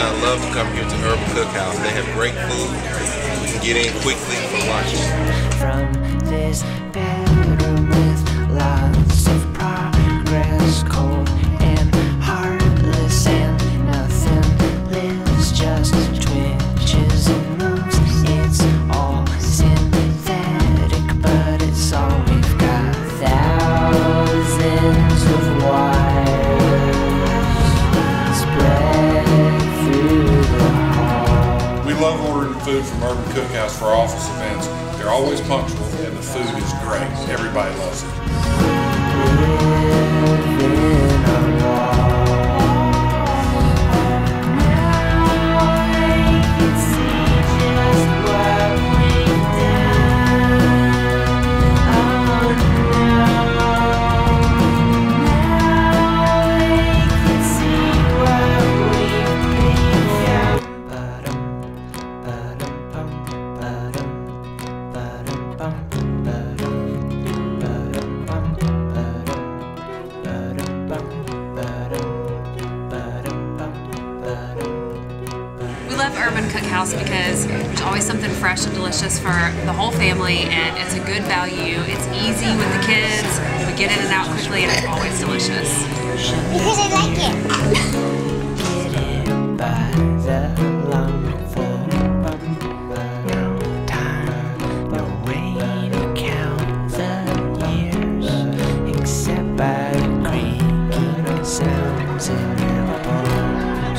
I love to come here to Urban Cookhouse. They have great food. We can get in quickly for lunch. From this bedroom with lots of progress, cold and heartless, and nothing lives, just twitches and moves. It's all synthetic, but it's all we've got. Thousands of wires spread through the hall. We love ordering food from Urban Cookhouse for office events. They're always punctual and the food is great. Everybody loves it. We love Urban Cookhouse because there's always something fresh and delicious for the whole family, and it's a good value. It's easy with the kids. We get in and out quickly, and it's always delicious. Because I like it. Sounds in your bones.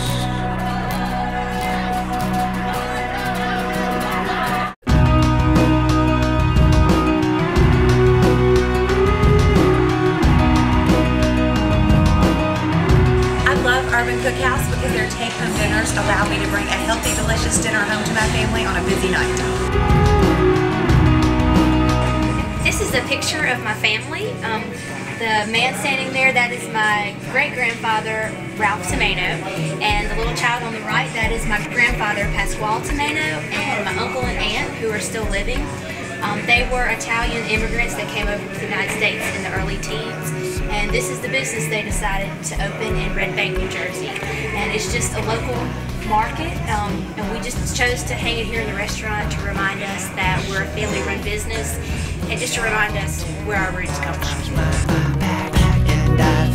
I love Urban Cookhouse because their take-home dinners allow me to bring a healthy, delicious dinner home to my family on a busy night. This is a picture of my family. The man standing there, that is my great-grandfather, Ralph Tomato, and the little child on the right, that is my grandfather, Pasquale Tomato, and my uncle and aunt, who are still living. They were Italian immigrants that came over to the United States in the early teens, and this is the business they decided to open in Red Bank, New Jersey. And it's just a local market, and we just chose to hang it here in the restaurant to remind us that we're a family-run business, and just to remind us where our roots come from. And I've